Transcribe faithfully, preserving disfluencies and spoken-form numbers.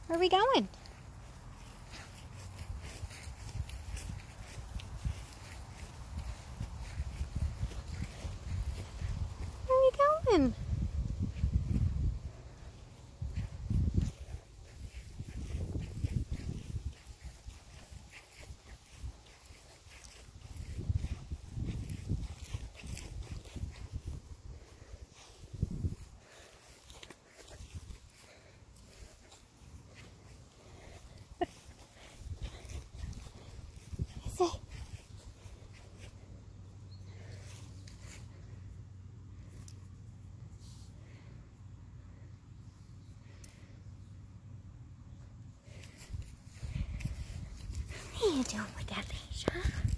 Where are we going? Where are we going? Is it? What are you doing with that fish, huh?